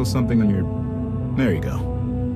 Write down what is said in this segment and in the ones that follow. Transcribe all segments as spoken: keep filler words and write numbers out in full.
something on your... There you go.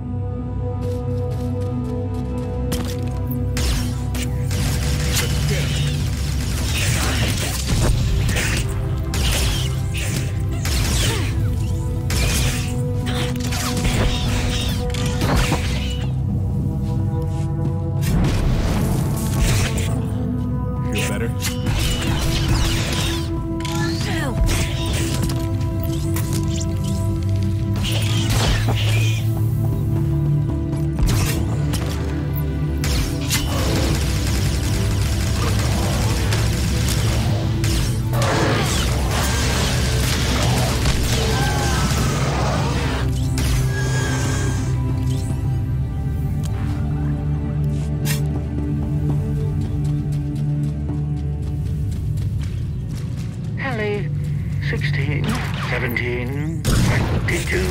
sixteen, seventeen, twenty-two.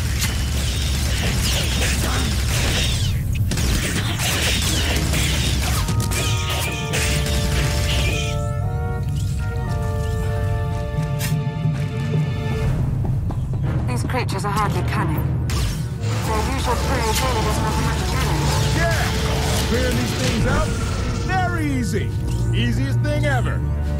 These creatures are hardly cunning. Their usual prey really doesn't offer much challenge. Yeah! Clearing these things out? Very easy. Easiest thing ever.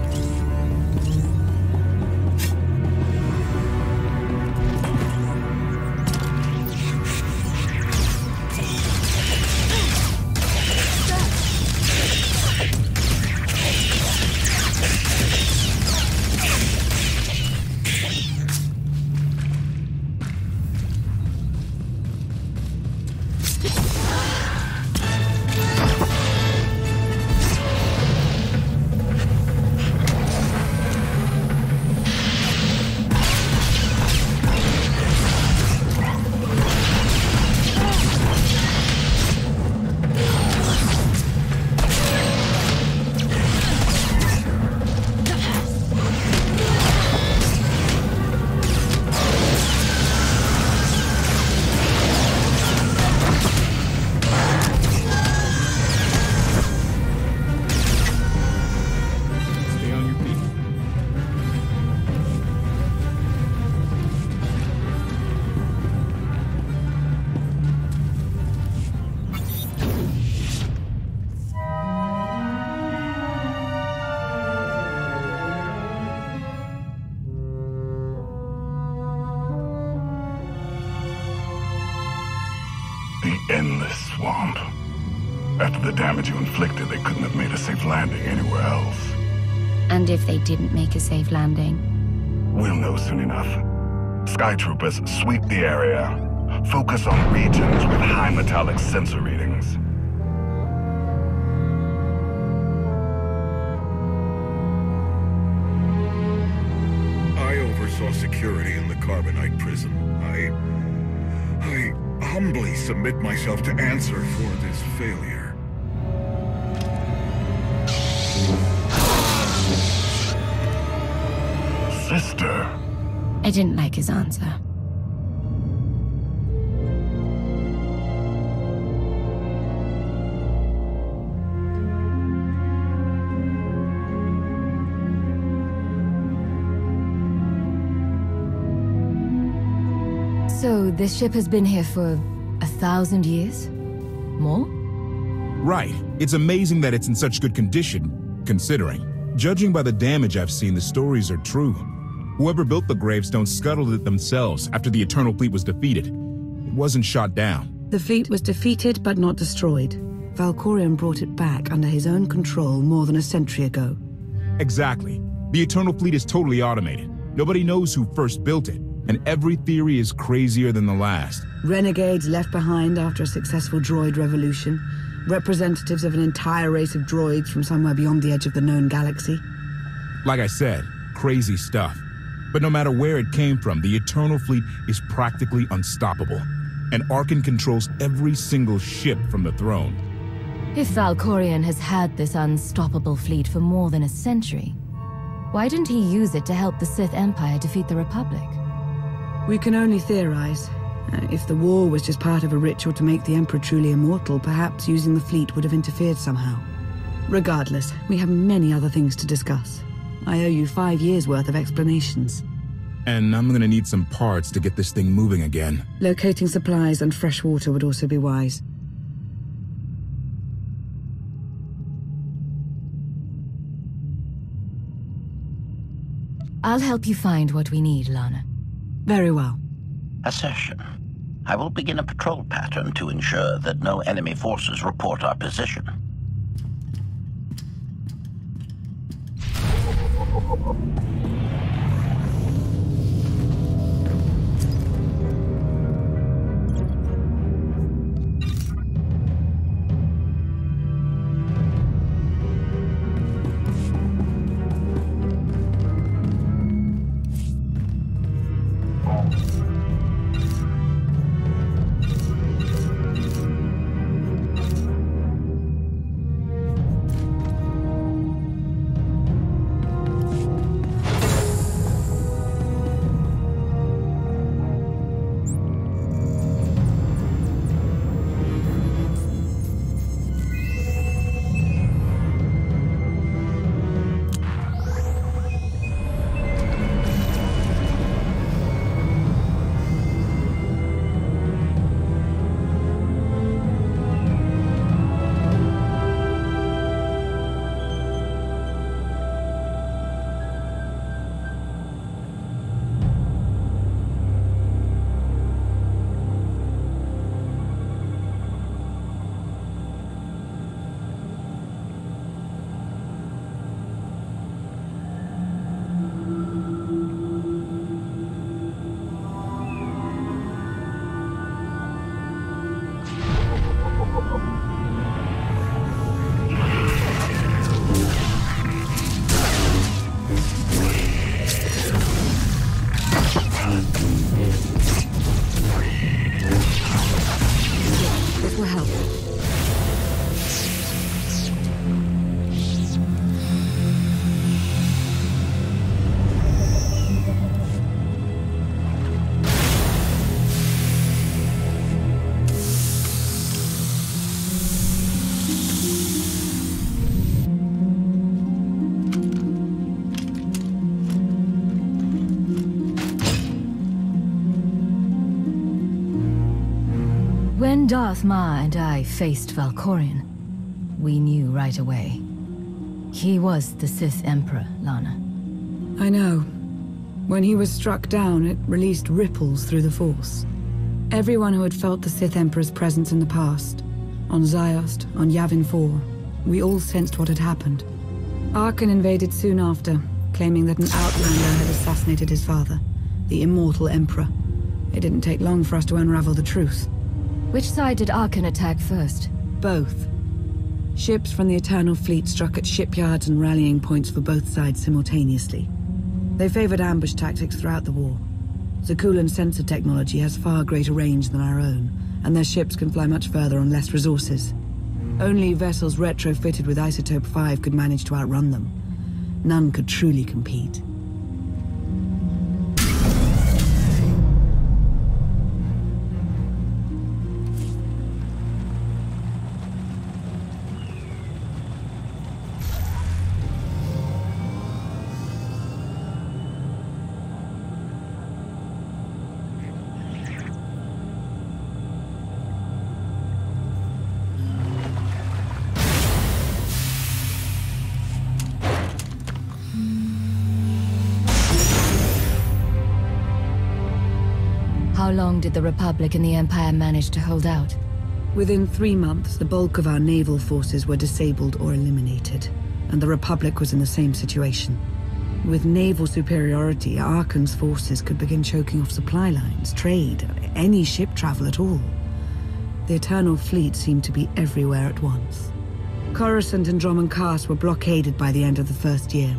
Endless swamp. After the damage you inflicted, they couldn't have made a safe landing anywhere else. And if they didn't make a safe landing? We'll know soon enough. Skytroopers, sweep the area. Focus on regions with high metallic sensor readings. I oversaw security in the Carbonite prison. I... I... humbly submit myself to answer for this failure. Sister. I didn't like his answer. So, this ship has been here for a thousand years? More? Right. It's amazing that it's in such good condition, considering. Judging by the damage I've seen, the stories are true. Whoever built the gravestone scuttled it themselves after the Eternal Fleet was defeated. It wasn't shot down. The fleet was defeated but not destroyed. Valkorion brought it back under his own control more than a century ago. Exactly. The Eternal Fleet is totally automated. Nobody knows who first built it. And every theory is crazier than the last. Renegades left behind after a successful droid revolution. Representatives of an entire race of droids from somewhere beyond the edge of the known galaxy. Like I said, crazy stuff. But no matter where it came from, the Eternal Fleet is practically unstoppable. And Arcann controls every single ship from the throne. If Valkorion has had this unstoppable fleet for more than a century, why didn't he use it to help the Sith Empire defeat the Republic? We can only theorize. Uh, if the war was just part of a ritual to make the Emperor truly immortal, perhaps using the fleet would have interfered somehow. Regardless, we have many other things to discuss. I owe you five years' worth of explanations. And I'm gonna need some parts to get this thing moving again. Locating supplies and fresh water would also be wise. I'll help you find what we need, Lana. Very well. Accession. I will begin a patrol pattern to ensure that no enemy forces report our position. When Darth Ma and I faced Valkorion, we knew right away. He was the Sith Emperor, Lana. I know. When he was struck down, it released ripples through the Force. Everyone who had felt the Sith Emperor's presence in the past, on Ziost, on Yavin four, we all sensed what had happened. Arcann invaded soon after, claiming that an outlander had assassinated his father, the immortal Emperor. It didn't take long for us to unravel the truth. Which side did Arcann attack first? Both. Ships from the Eternal Fleet struck at shipyards and rallying points for both sides simultaneously. They favored ambush tactics throughout the war. Zakulan sensor technology has far greater range than our own, and their ships can fly much further on less resources. Only vessels retrofitted with Isotope five could manage to outrun them. None could truly compete. How long did the Republic and the Empire manage to hold out? Within three months, the bulk of our naval forces were disabled or eliminated, and the Republic was in the same situation. With naval superiority, Arkann's forces could begin choking off supply lines, trade, any ship travel at all. The Eternal Fleet seemed to be everywhere at once. Coruscant and Dromund Kaas were blockaded by the end of the first year.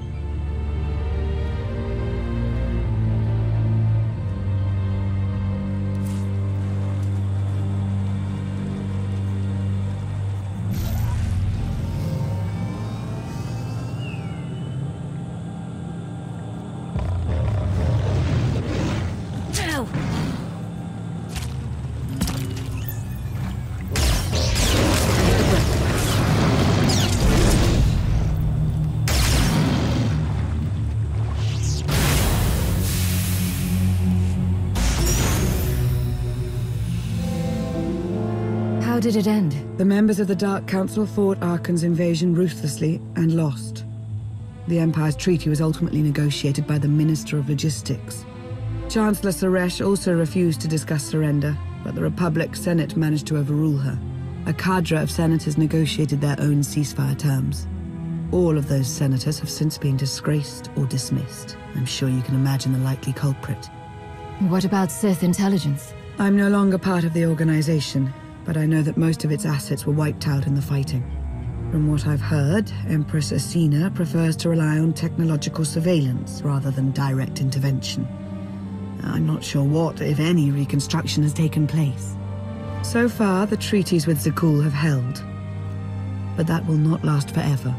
did it end? The members of the Dark Council fought Archon's invasion ruthlessly and lost. The Empire's treaty was ultimately negotiated by the Minister of Logistics. Chancellor Suresh also refused to discuss surrender, but the Republic Senate managed to overrule her. A cadre of senators negotiated their own ceasefire terms. All of those senators have since been disgraced or dismissed. I'm sure you can imagine the likely culprit. What about Sith intelligence? I'm no longer part of the organization, but I know that most of its assets were wiped out in the fighting. From what I've heard, Empress Acina prefers to rely on technological surveillance rather than direct intervention. I'm not sure what, if any, reconstruction has taken place. So far, the treaties with Zakuul have held, but that will not last forever.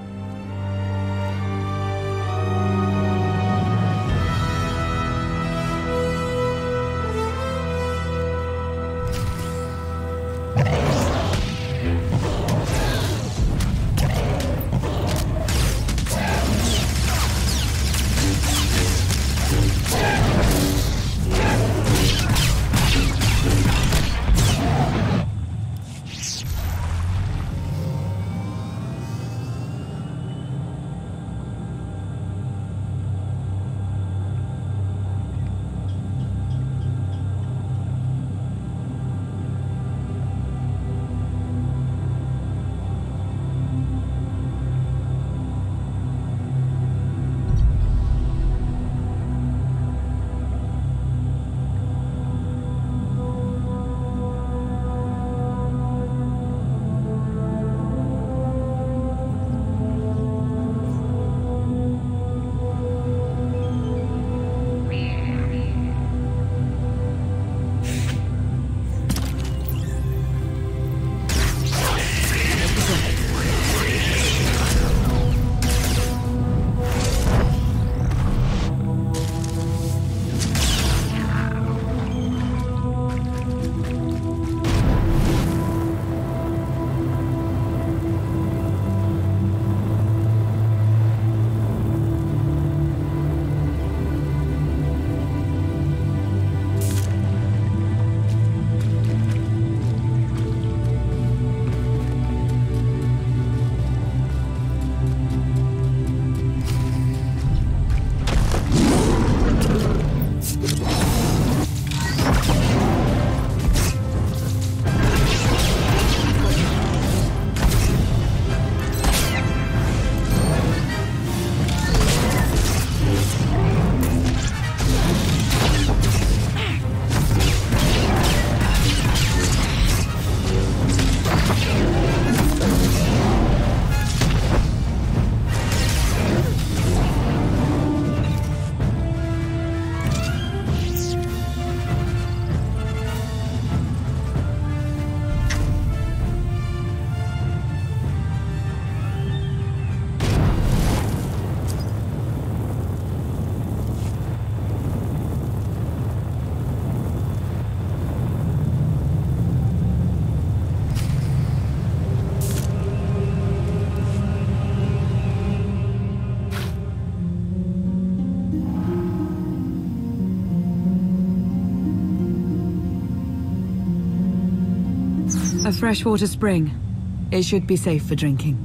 A freshwater spring. It should be safe for drinking.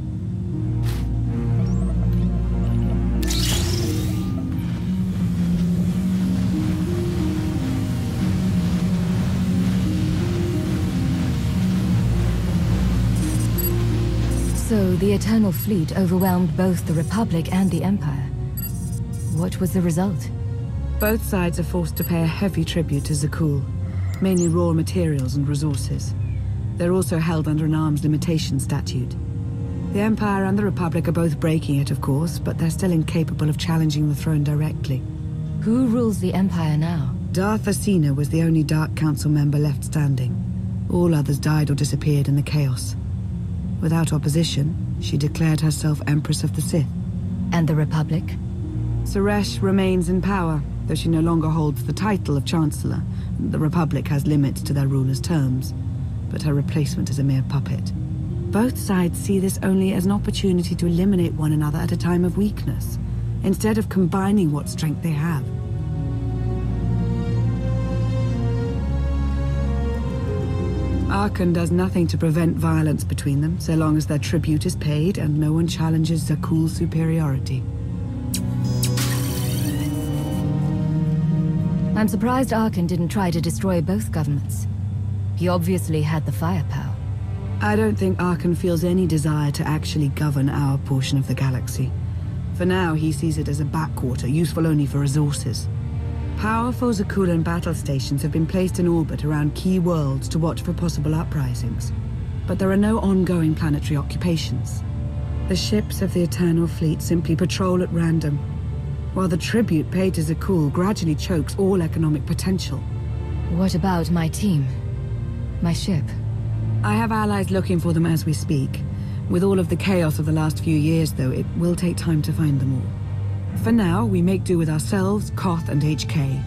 So the Eternal Fleet overwhelmed both the Republic and the Empire. What was the result? Both sides are forced to pay a heavy tribute to Zakuul, mainly raw materials and resources. They're also held under an arms limitation statute. The Empire and the Republic are both breaking it, of course, but they're still incapable of challenging the throne directly. Who rules the Empire now? Darth Acina was the only Dark Council member left standing. All others died or disappeared in the chaos. Without opposition, she declared herself Empress of the Sith. And the Republic? Suresh remains in power, though she no longer holds the title of Chancellor. The Republic has limits to their ruler's terms, but her replacement is a mere puppet. Both sides see this only as an opportunity to eliminate one another at a time of weakness, instead of combining what strength they have. Archon does nothing to prevent violence between them, so long as their tribute is paid and no one challenges Zakuul's superiority. I'm surprised Archon didn't try to destroy both governments. He obviously had the firepower. I don't think Archon feels any desire to actually govern our portion of the galaxy. For now, he sees it as a backwater, useful only for resources. Powerful Zakuulan battle stations have been placed in orbit around key worlds to watch for possible uprisings. But there are no ongoing planetary occupations. The ships of the Eternal Fleet simply patrol at random, while the tribute paid to Zakuul gradually chokes all economic potential. What about my team? My ship? I have allies looking for them as we speak. With all of the chaos of the last few years, though, it will take time to find them all. For now, we make do with ourselves, Koth, and H K.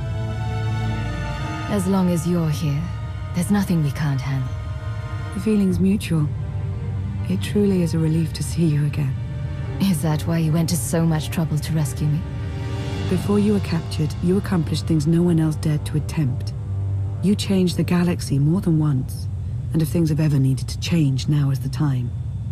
As long as you're here, there's nothing we can't handle. The feeling's mutual. It truly is a relief to see you again. Is that why you went to so much trouble to rescue me? Before you were captured, you accomplished things no one else dared to attempt. You changed the galaxy more than once, and if things have ever needed to change, now is the time.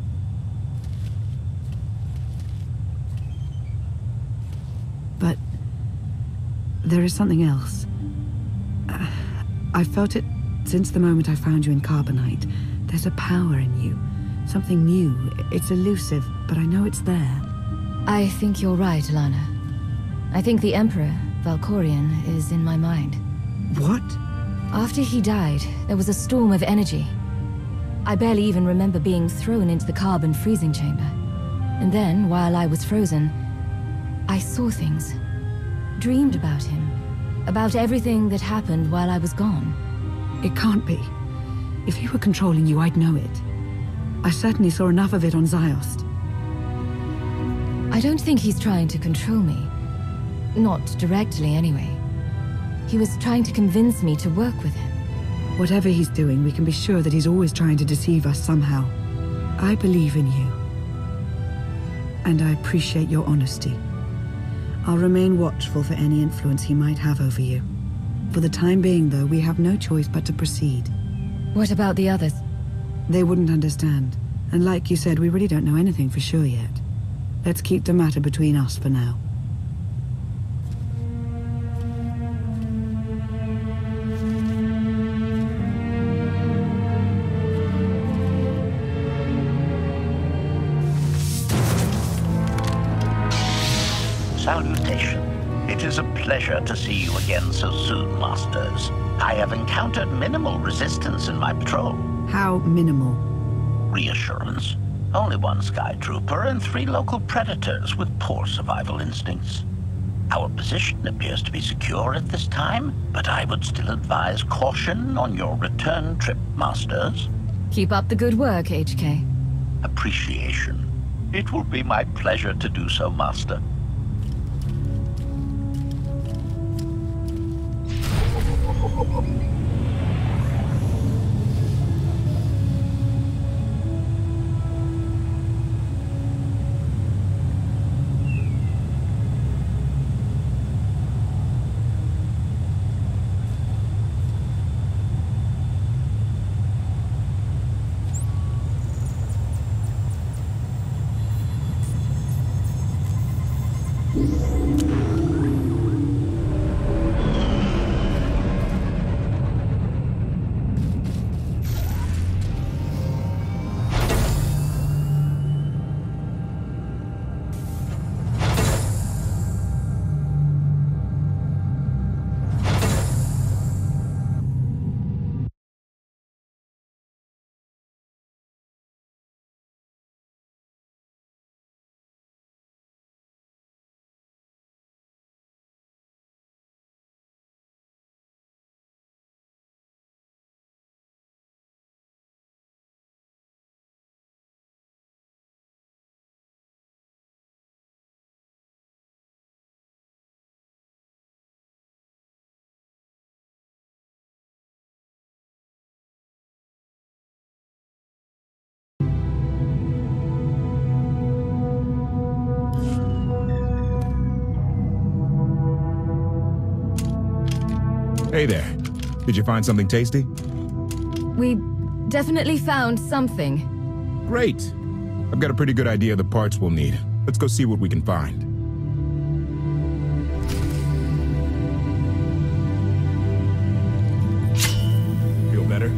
But there is something else. Uh, I've felt it since the moment I found you in Carbonite. There's a power in you. Something new. It's elusive, but I know it's there. I think you're right, Lana. I think the Emperor, Valkorion, is in my mind. What? After he died, there was a storm of energy. I barely even remember being thrown into the carbon freezing chamber. And then, while I was frozen, I saw things. Dreamed about him. About everything that happened while I was gone. It can't be. If he were controlling you, I'd know it. I certainly saw enough of it on Ziost. I don't think he's trying to control me. Not directly, anyway. He was trying to convince me to work with him. Whatever he's doing, we can be sure that he's always trying to deceive us somehow. I believe in you. And I appreciate your honesty. I'll remain watchful for any influence he might have over you. For the time being, though, we have no choice but to proceed. What about the others? They wouldn't understand. And like you said, we really don't know anything for sure yet. Let's keep the matter between us for now. Salutation. It is a pleasure to see you again so soon, Masters. I have encountered minimal resistance in my patrol. How minimal? Reassurance. Only one Sky Trooper and three local predators with poor survival instincts. Our position appears to be secure at this time, but I would still advise caution on your return trip, Masters. Keep up the good work, H K. Appreciation. It will be my pleasure to do so, Master. Hey there. Did you find something tasty? We definitely found something. Great. I've got a pretty good idea of the parts we'll need. Let's go see what we can find. Feel better?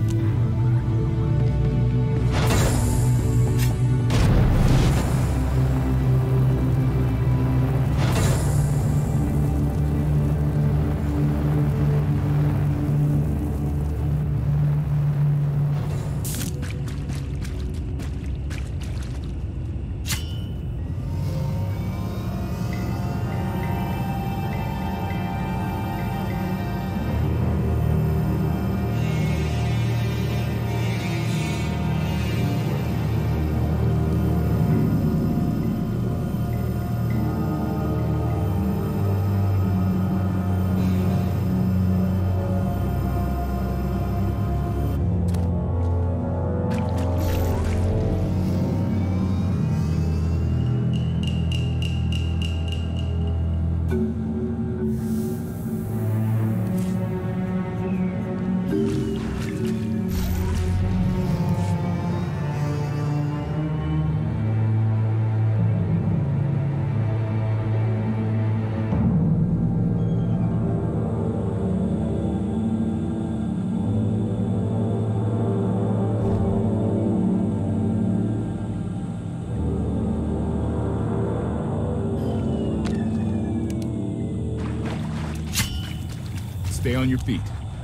Stay on your feet.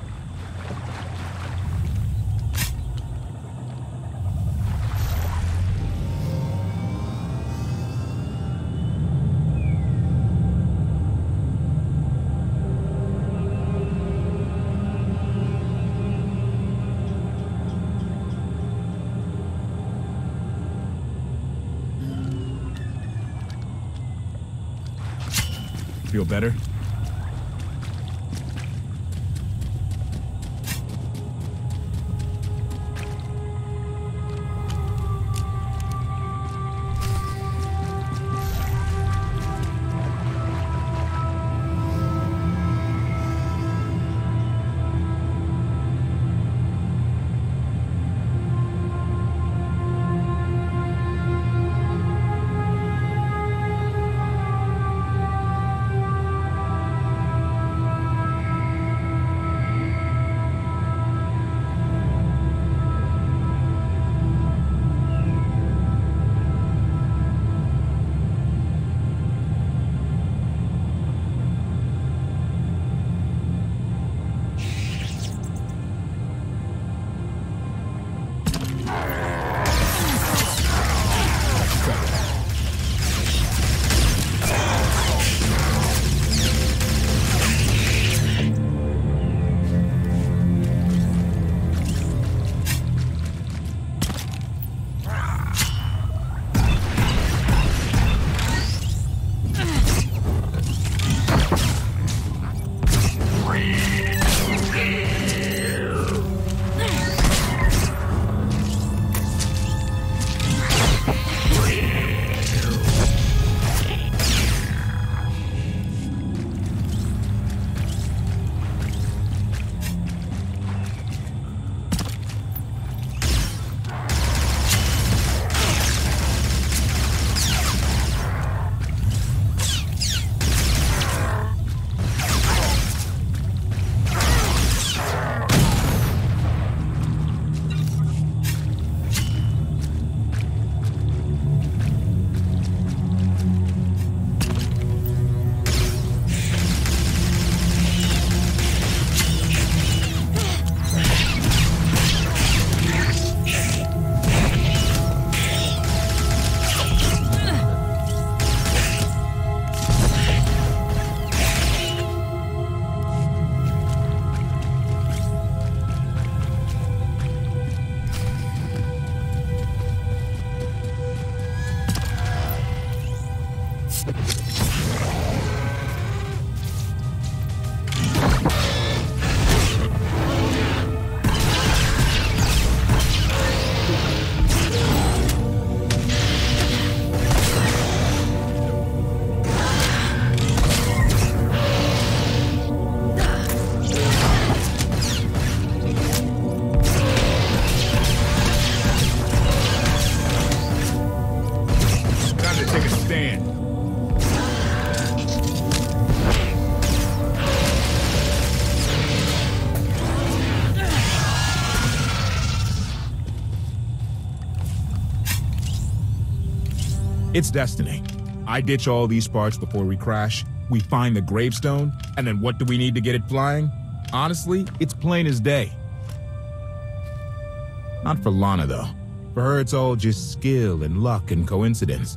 Feel better? hand. It's destiny. I ditch all these parts before we crash. We find the gravestone, and then what do we need to get it flying? Honestly, it's plain as day. Not for Lana, though. For her, it's all just skill and luck and coincidence.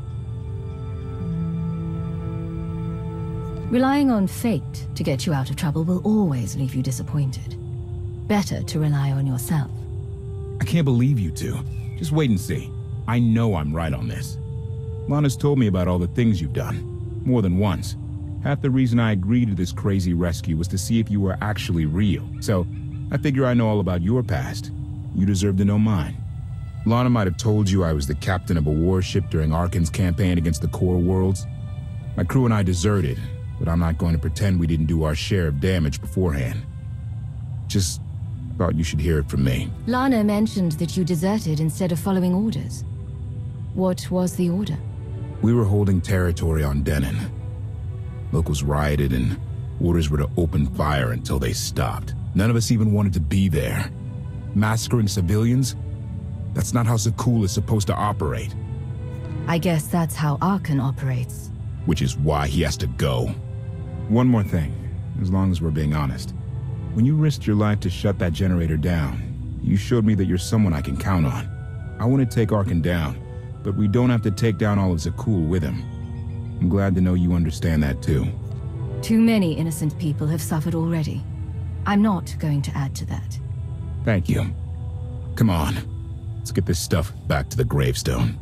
Relying on fate to get you out of trouble will always leave you disappointed. Better to rely on yourself. I can't believe you two. Just wait and see. I know I'm right on this. Lana's told me about all the things you've done. More than once. Half the reason I agreed to this crazy rescue was to see if you were actually real. So, I figure I know all about your past. You deserve to know mine. Lana might have told you I was the captain of a warship during Arcann's campaign against the Core Worlds. My crew and I deserted, but I'm not going to pretend we didn't do our share of damage beforehand. Just thought you should hear it from me. Lana mentioned that you deserted instead of following orders. What was the order? We were holding territory on Denon. Locals rioted and orders were to open fire until they stopped. None of us even wanted to be there. Massacring civilians? That's not how Zakuul is supposed to operate. I guess that's how Arcann operates. Which is why he has to go. One more thing, as long as we're being honest. When you risked your life to shut that generator down, you showed me that you're someone I can count on. I want to take Arcann down, but we don't have to take down all of Zakuul with him. I'm glad to know you understand that too. Too many innocent people have suffered already. I'm not going to add to that. Thank you. Come on, let's get this stuff back to the gravestone.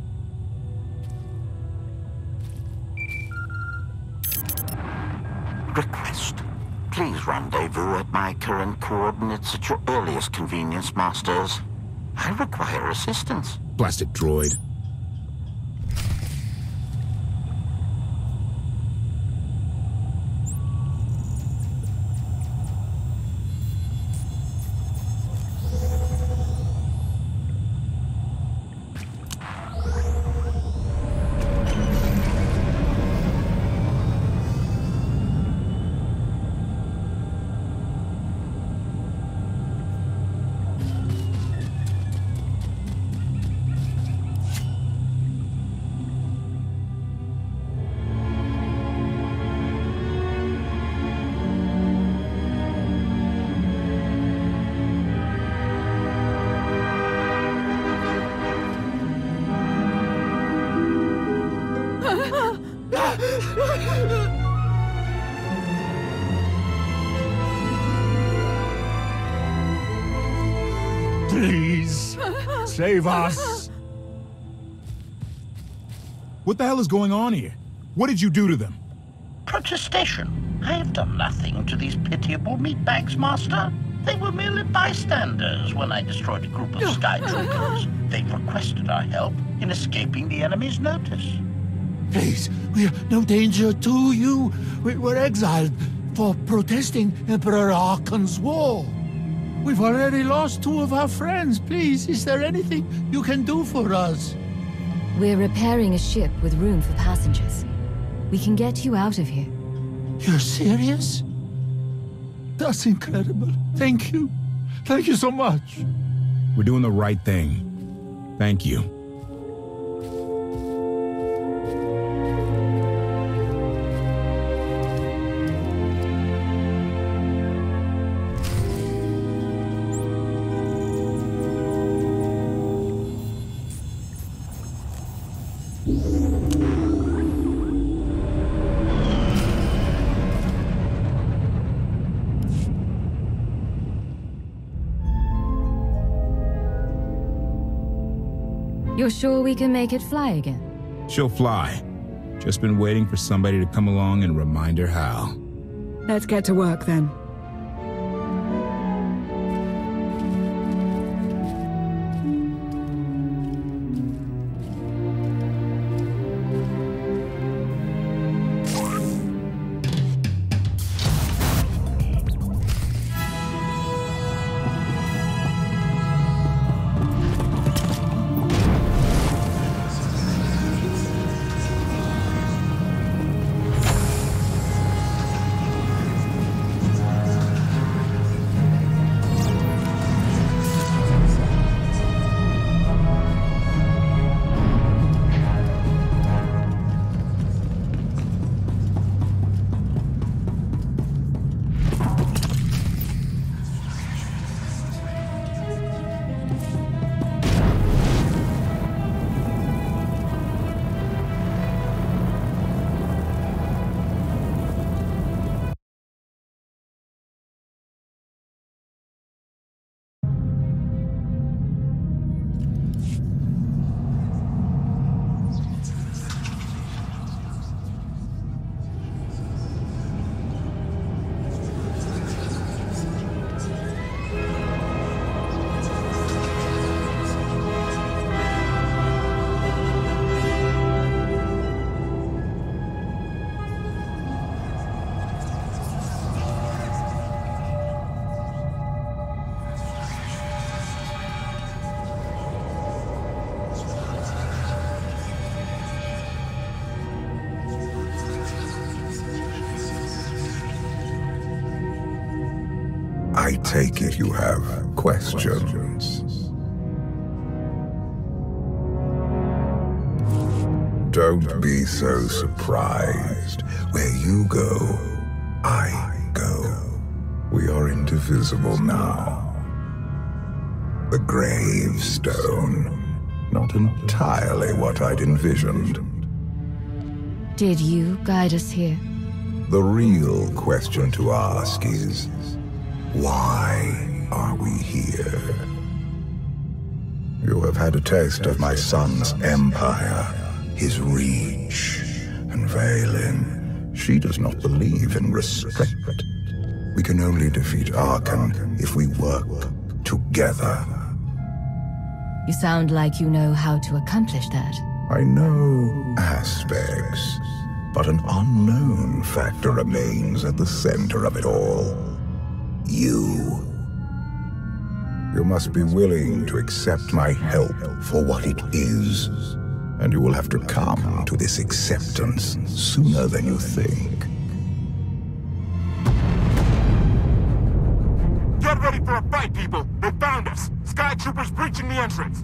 Request. Please rendezvous at my current coordinates at your earliest convenience, Masters. I require assistance. Blasted droid. Please, save us. What the hell is going on here? What did you do to them? Protestation. I have done nothing to these pitiable meatbags, Master. They were merely bystanders when I destroyed a group of Sky Troopers. They requested our help in escaping the enemy's notice. Please, we're no danger to you. We were exiled for protesting Emperor Arcann's war. We've already lost two of our friends. Please, is there anything you can do for us? We're repairing a ship with room for passengers. We can get you out of here. You're serious? That's incredible. Thank you. Thank you so much. We're doing the right thing. Thank you. You're sure we can make it fly again? She'll fly. Just been waiting for somebody to come along and remind her how. Let's get to work then. take it you have questions. Don't be so surprised. Where you go, I go. We are indivisible now. The gravestone. Not entirely what I'd envisioned. Did you guide us here? The real question to ask is, why are we here? You have had a taste of my son's empire, his reach, and Vaylin. She does not believe in restraint. We can only defeat Arcann if we work together. You sound like you know how to accomplish that. I know aspects, but an unknown factor remains at the center of it all. You. You must be willing to accept my help for what it is, and you will have to come to this acceptance sooner than you think. Get ready for a fight, people! They found us! Sky Troopers breaching the entrance!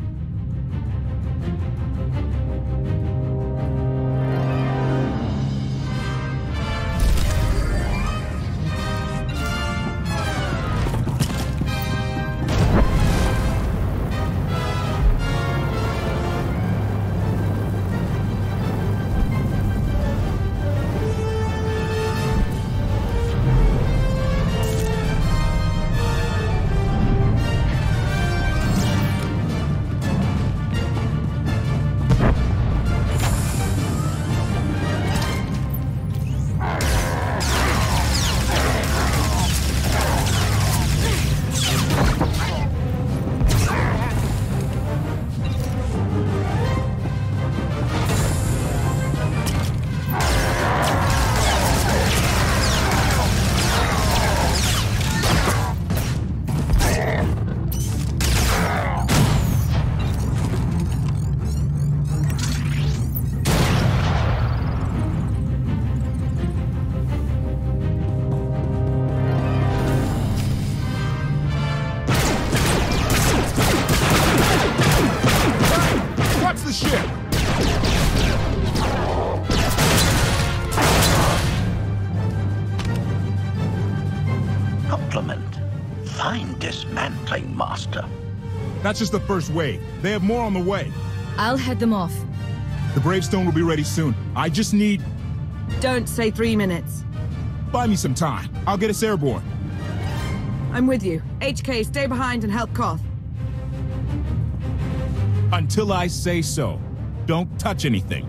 That's just the first wave. They have more on the way. I'll head them off. The gravestone will be ready soon. I just need... Don't say three minutes. Buy me some time. I'll get us airborne. I'm with you. H K, stay behind and help Koth. Until I say so. Don't touch anything.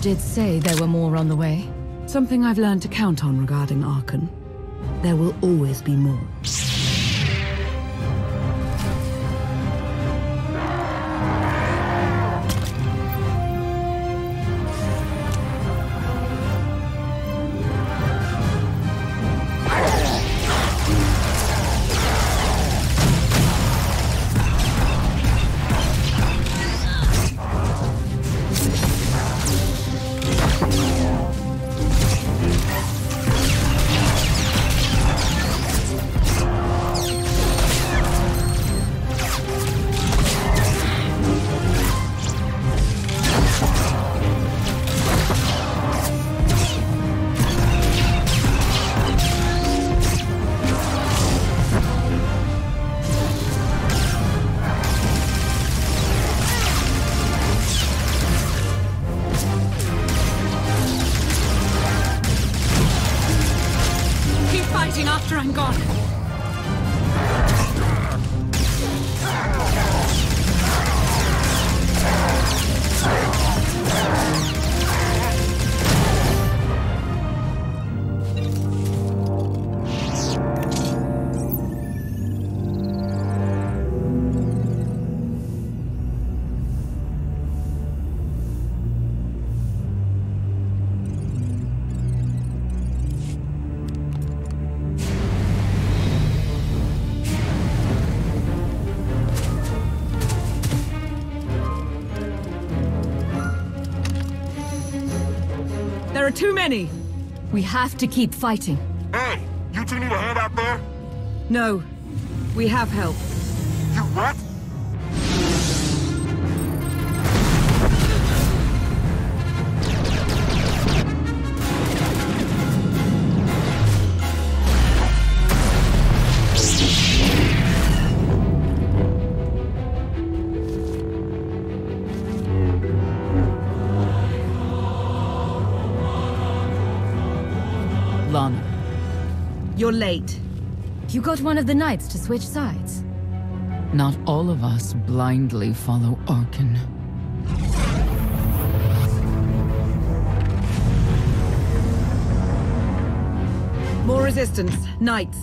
did say there were more on the way. Something I've learned to count on regarding Archon. There will always be more. After I'm gone. There are too many! We have to keep fighting. Hey! You two need a hand out there? No. We have help. You what? Lana. You're late. You got one of the knights to switch sides. Not all of us blindly follow Archon. More resistance. Knights.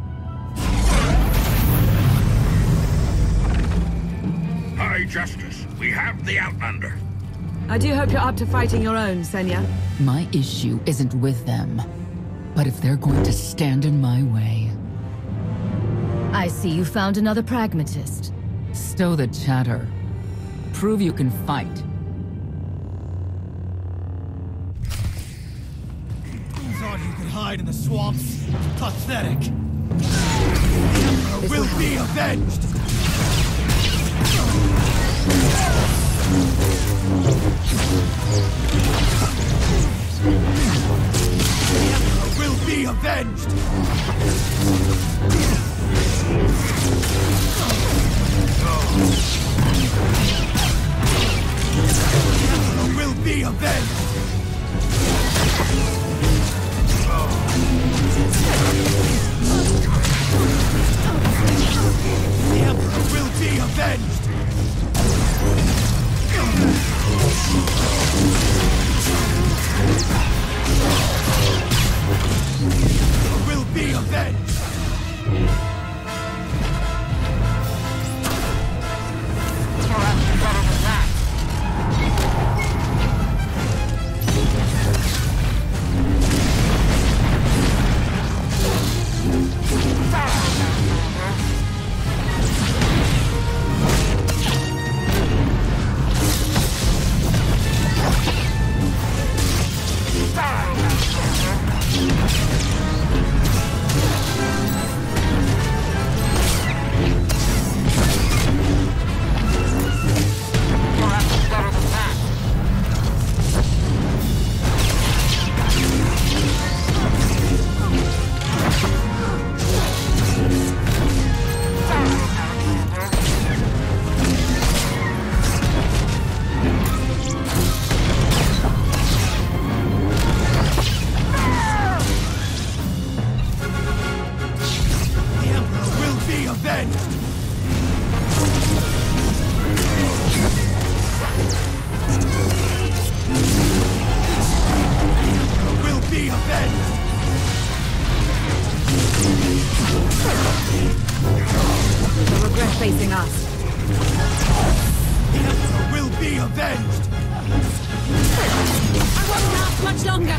High Justice, we have the Outlander. I do hope you're up to fighting your own, Senya. My issue isn't with them. But if they're going to stand in my way... I see you found another pragmatist. Stow the chatter. Prove you can fight. Thought you could hide in the swamps? Pathetic. The Emperor will be avenged! The Emperor will be avenged! The Emperor will be avenged! The Emperor will be avenged! Will be avenged! facing us. The Emperor will be avenged! I won't last much longer!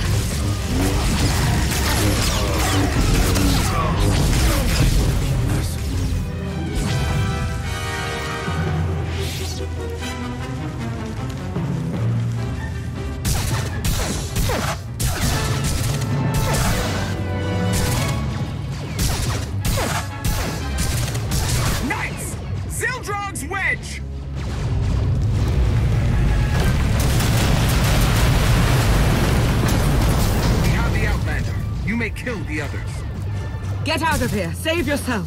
Nice! Zildrog's wedge! We have the Outlander. You may kill the others. Get out of here. Save yourself.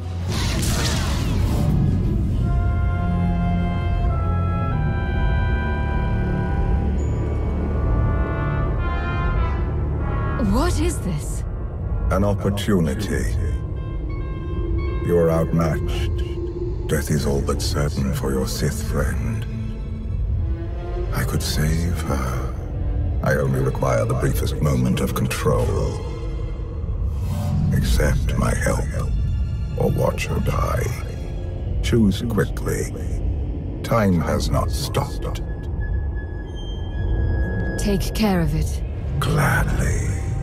What is this? An opportunity. You are outmatched. Death is all but certain for your Sith friend. I could save her. I only require the briefest moment of control. Accept my help, or watch her die. Choose quickly. Time has not stopped. Take care of it. Gladly.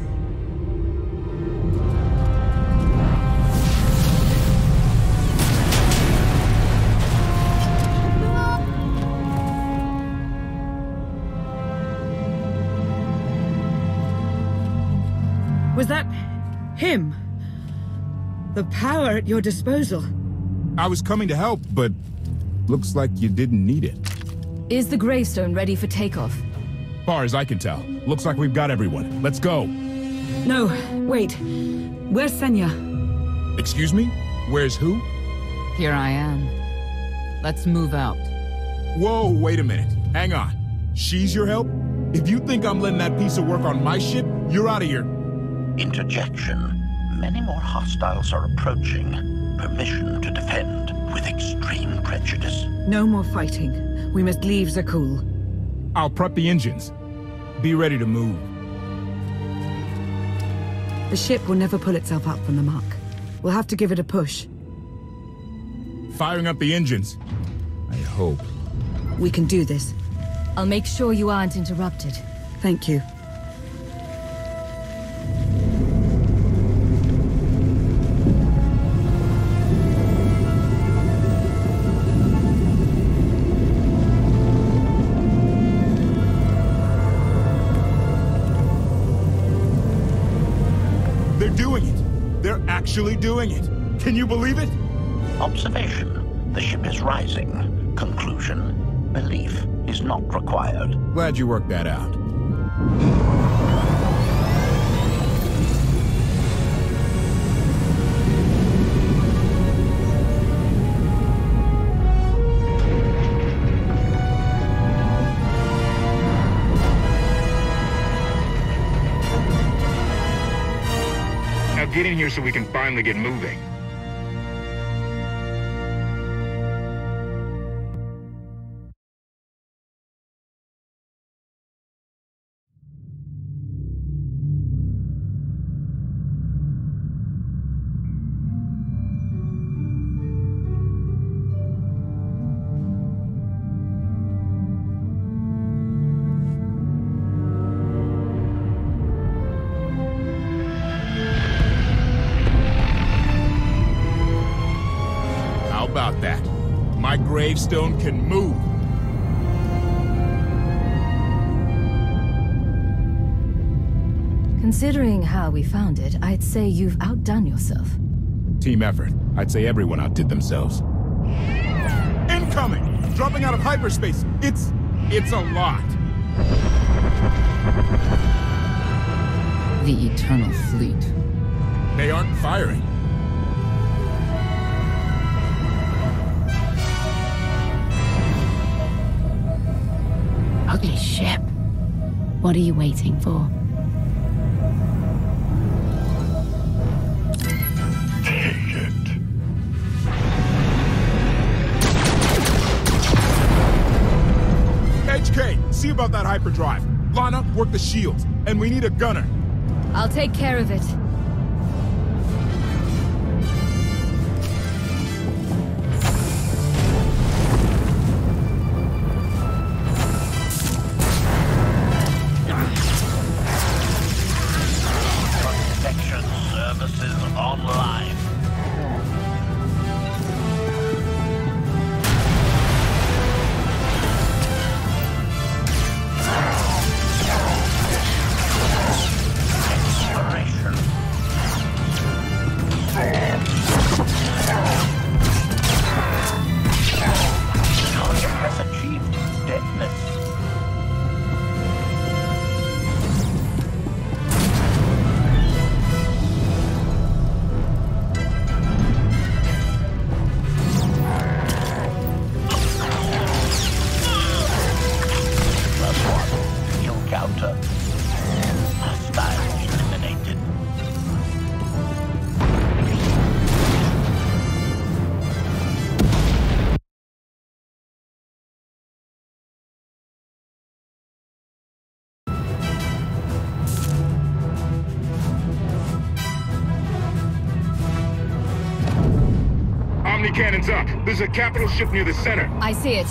Was that him? The power at your disposal. I was coming to help, but looks like you didn't need it. Is the gravestone ready for takeoff? Far as I can tell. Looks like we've got everyone. Let's go. No, wait. Where's Senya? Excuse me? Where's who? Here I am. Let's move out. Whoa, wait a minute. Hang on. She's your help? If you think I'm letting that piece of work on my ship, you're out of here. Interjection. Many more hostiles are approaching. Permission to defend with extreme prejudice. No more fighting. We must leave Zakul. I'll prep the engines. Be ready to move. The ship will never pull itself up from the muck. We'll have to give it a push. Firing up the engines. I hope. We can do this. I'll make sure you aren't interrupted. Thank you. They're doing it. They're actually doing it. Can you believe it? Observation. The ship is rising. Conclusion. Belief is not required. Glad you worked that out. Now get in here so we can finally get moving. About that. My gravestone can move. Considering how we found it, I'd say you've outdone yourself. Team effort. I'd say everyone outdid themselves. Incoming! Dropping out of hyperspace. It's... it's a lot. The Eternal Fleet. They aren't firing. Ugly ship. What are you waiting for? Take it. H K, see about that hyperdrive. Lana, work the shields. And we need a gunner. I'll take care of it. Omni-cannon's up. There's a capital ship near the center. I see it.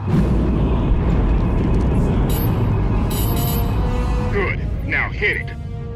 Good. Now hit it.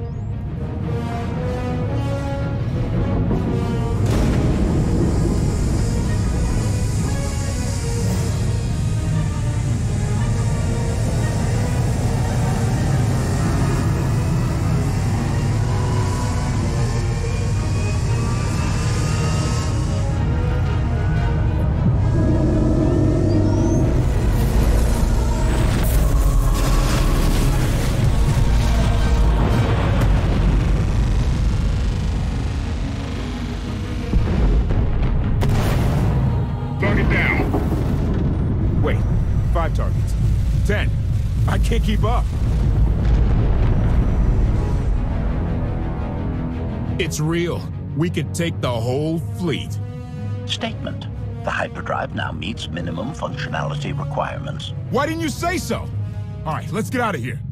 Can't keep up. It's real. We could take the whole fleet. Statement. The hyperdrive now meets minimum functionality requirements. Why didn't you say so? All right, let's get out of here.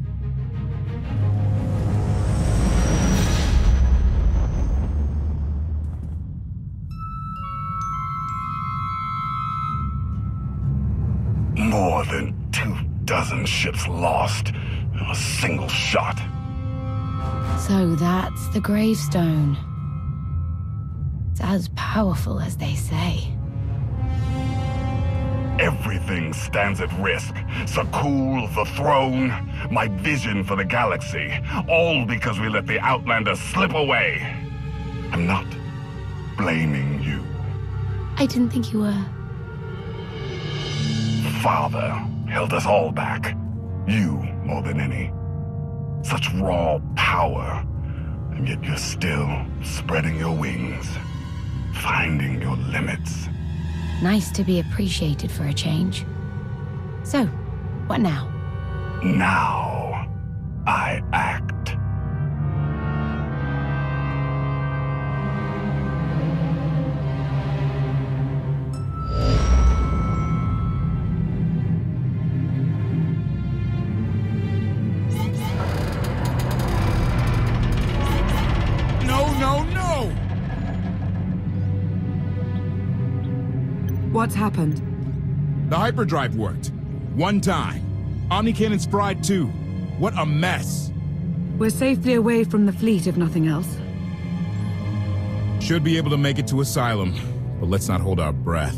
More than two dozen ships lost in a single shot. So that's the gravestone. It's as powerful as they say. Everything stands at risk. Sakul, the throne, my vision for the galaxy. All because we let the Outlanders slip away. I'm not blaming you. I didn't think you were. Father held us all back. You more than any. Such raw power, and yet you're still spreading your wings, finding your limits. Nice to be appreciated for a change. So, what now? Now, I act. What's happened? The hyperdrive worked. One time. Omni-cannon's fried too. What a mess. We're safely away from the fleet, if nothing else. Should be able to make it to Asylum, but let's not hold our breath.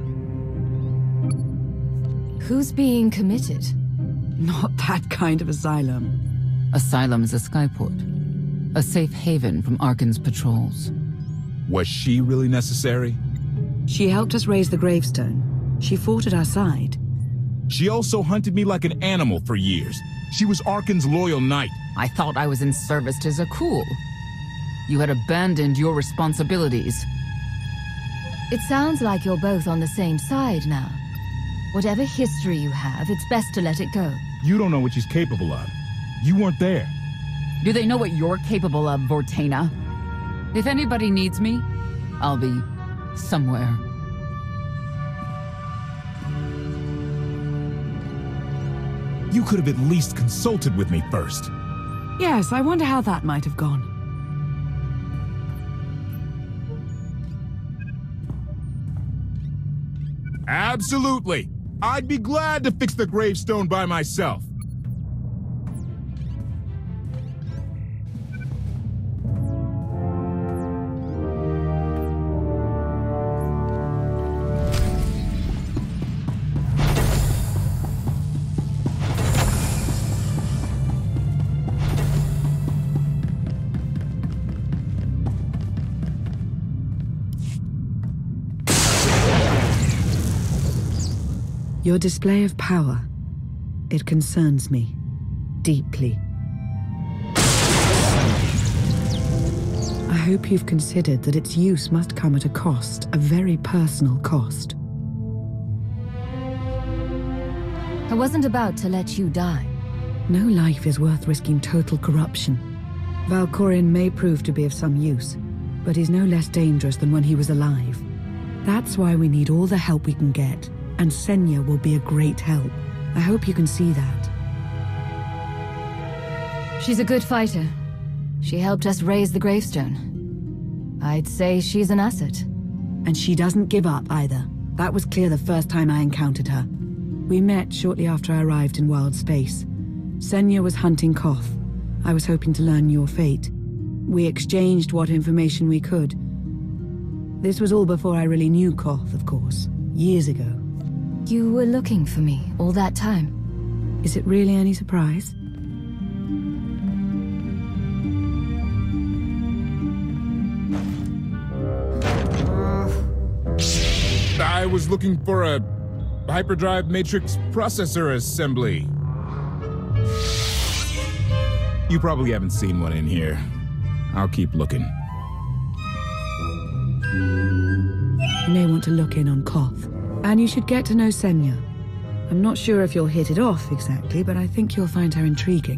Who's being committed? Not that kind of asylum. Asylum is a skyport. A safe haven from Arcann's patrols. Was she really necessary? She helped us raise the gravestone. She fought at our side. She also hunted me like an animal for years. She was Arcann's loyal knight. I thought I was in service to Zakul. You had abandoned your responsibilities. It sounds like you're both on the same side now. Whatever history you have, it's best to let it go. You don't know what she's capable of. You weren't there. Do they know what you're capable of, Vortaina? If anybody needs me, I'll be somewhere. You could have at least consulted with me first. Yes, I wonder how that might have gone. Absolutely. I'd be glad to fix the gravestone by myself. Your display of power, it concerns me deeply. I hope you've considered that its use must come at a cost, a very personal cost. I wasn't about to let you die. No life is worth risking total corruption. Valkorion may prove to be of some use, but he's no less dangerous than when he was alive. That's why we need all the help we can get. And Senya will be a great help. I hope you can see that. She's a good fighter. She helped us raise the gravestone. I'd say she's an asset. And she doesn't give up either. That was clear the first time I encountered her. We met shortly after I arrived in wild space. Senya was hunting Koth. I was hoping to learn your fate. We exchanged what information we could. This was all before I really knew Koth, of course. Years ago. You were looking for me all that time? Is it really any surprise? I was looking for a hyperdrive matrix processor assembly. You probably haven't seen one in here. I'll keep looking. You may want to look in on Koth. And you should get to know Senya. I'm not sure if you'll hit it off exactly, but I think you'll find her intriguing.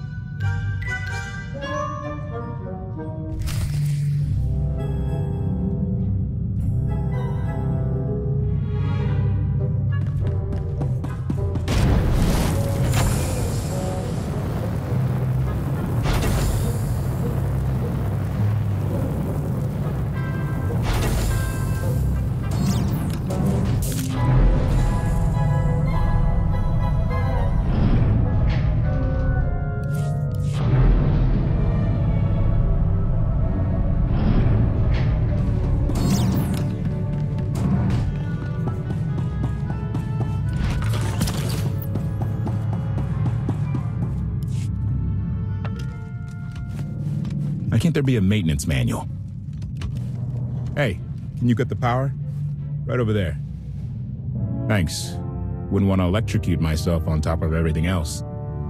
Why can't there be a maintenance manual? Hey, can you get the power? Right over there. Thanks. Wouldn't want to electrocute myself on top of everything else.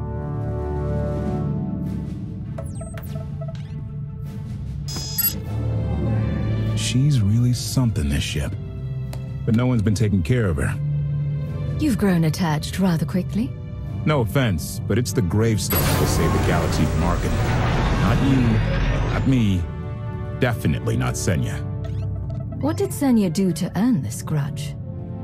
She's really something, this ship. But no one's been taking care of her. You've grown attached rather quickly. No offense, but it's the gravestone that will save the galaxy from Arcann. Not you, not me, definitely not Senya. What did Senya do to earn this grudge?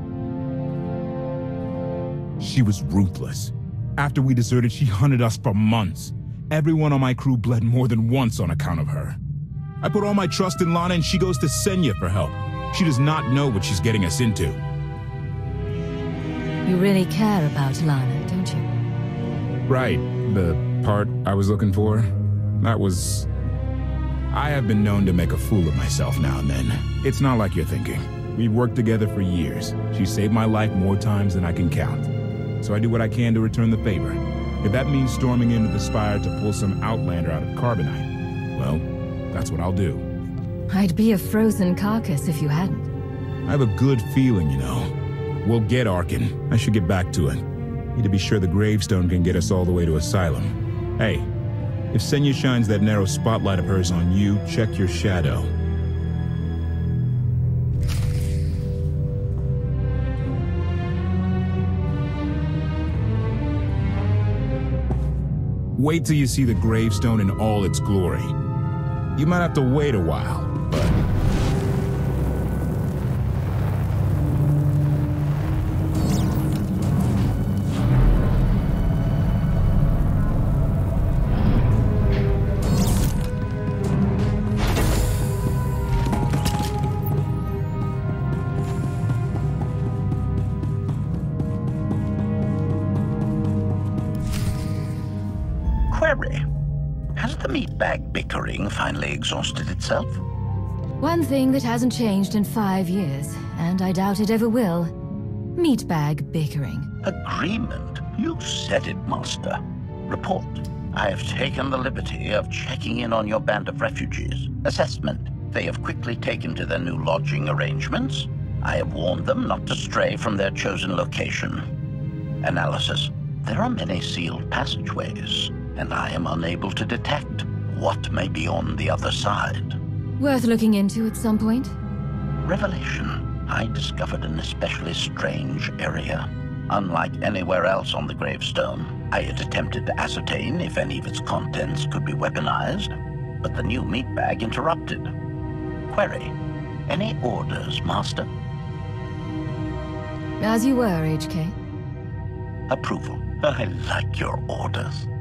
She was ruthless. After we deserted, she hunted us for months. Everyone on my crew bled more than once on account of her. I put all my trust in Lana and she goes to Senya for help. She does not know what she's getting us into. You really care about Lana, don't you? Right. The part I was looking for, that was... I have been known to make a fool of myself now and then. It's not like you're thinking. We've worked together for years. She saved my life more times than I can count. So I do what I can to return the favor. If that means storming into the Spire to pull some Outlander out of Carbonite, well, that's what I'll do. I'd be a frozen carcass if you hadn't. I have a good feeling, you know. We'll get Arcann. I should get back to it. Need to be sure the gravestone can get us all the way to Asylum. Hey, if Senya shines that narrow spotlight of hers on you, check your shadow. Wait till you see the gravestone in all its glory. You might have to wait a while, but... Query. Has the meatbag bickering finally exhausted itself? One thing that hasn't changed in five years, and I doubt it ever will. Meatbag bickering. Agreement? You said it, Master. Report. I have taken the liberty of checking in on your band of refugees. Assessment. They have quickly taken to their new lodging arrangements. I have warned them not to stray from their chosen location. Analysis. There are many sealed passageways, and I am unable to detect what may be on the other side. Worth looking into at some point? Revelation. I discovered an especially strange area. Unlike anywhere else on the gravestone, I had attempted to ascertain if any of its contents could be weaponized, but the new meatbag interrupted. Query. Any orders, Master? As you were, H K. Approval. I like your orders.